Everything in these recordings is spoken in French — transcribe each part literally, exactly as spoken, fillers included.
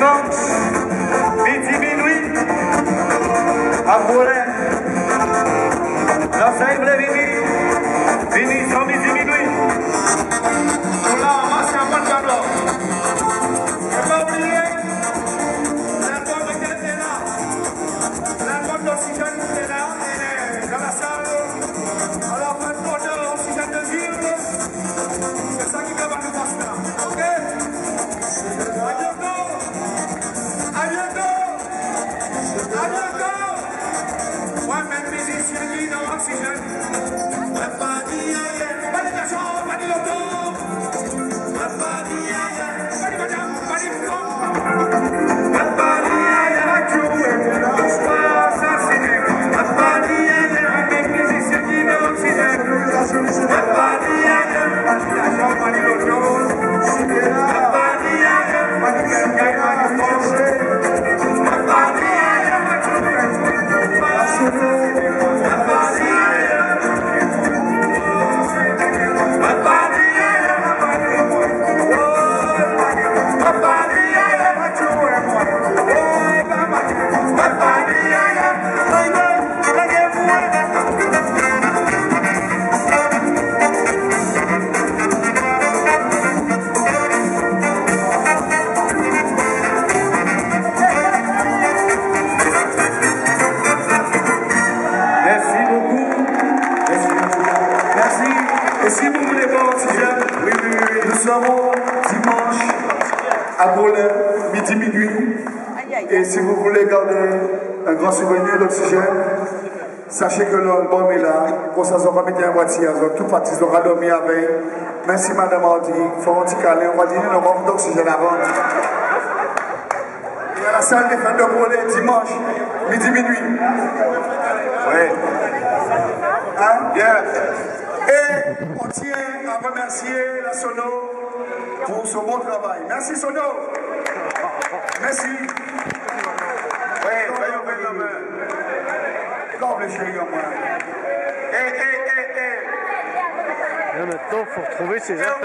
dimanche, midi, minuit, à Bourret. L'ensemble est venu, fini sans midi, minuit. Nous là, c'est un bon tableau. Et pas oublier, l'album de quel est là. L'album d'oxygène est là, il est dans la salle. Alors maintenant, l'oxygène de ville, c'est ça qui va nous passer là. Ok? À bientôt! À bientôt! À bientôt! Ouais, même musicien qui dans l'oxygène. Ouais, pas dit aïe, pas de garçon, pas de loto. Ouais, pas dit aïe, pas de madame, pas de femme. Ouais, pas dit aïe, la joue, et la passe à ciné. Ouais, pas dit aïe, même musicien qui dans l'oxygène. Ouais, pas dit aïe, pas de garçon, pas de loto. Ouais, pas dit aïe, pas de garçon, pas de loto. Ouais, pas dit aïe, la joue, et la passe à ciné. Et si vous voulez voir Oxygène, oui, oui, oui, nous serons dimanche à Bourlet, midi, minuit. Et si vous voulez garder un grand souvenir d'Oxygène, sachez que l'album est là. Pour ça, on va mettre un boîtier, tout parti, on va dormir avec. Merci Madame Hardy, faut un petit câlin, on va dîner le membre d'Oxygène avant. Et à la salle des fêtes de Bourlet, dimanche, midi, minuit. Oui. Hein? Yeah. Et on tient à remercier la Sono pour son bon travail. Merci Sono. Merci. Oui, voyons, voyons, voyons. Comme les chéris en moi. Eh, eh, eh, eh. Là maintenant, il faut retrouver ses affaires.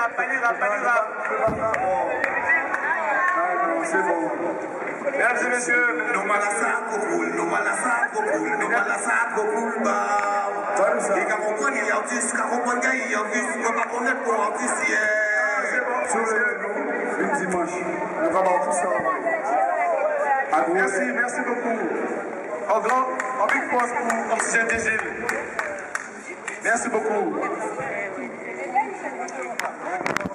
C'est bon. Mesdames et messieurs, nous malassons beaucoup, nous malassons beaucoup, nous malassons beaucoup, bah. Et quand on connaît l'artiste, quand on connaît l'artiste, on va pas connaître pour l'artiste hier. Sur le dimanche, on va voir tout ça. Merci, merci beaucoup. En grand, en big force pour Oxygène des Gilles. Merci beaucoup.